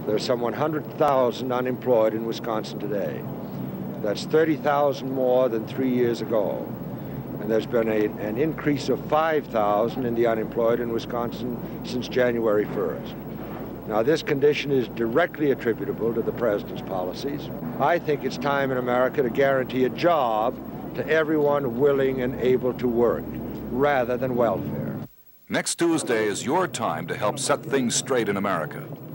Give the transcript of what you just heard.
There's some 100,000 unemployed in Wisconsin today. That's 30,000 more than 3 years ago. And there's been an increase of 5,000 in the unemployed in Wisconsin since January 1st. Now, this condition is directly attributable to the president's policies. I think it's time in America to guarantee a job to everyone willing and able to work, rather than welfare. Next Tuesday is your time to help set things straight in America.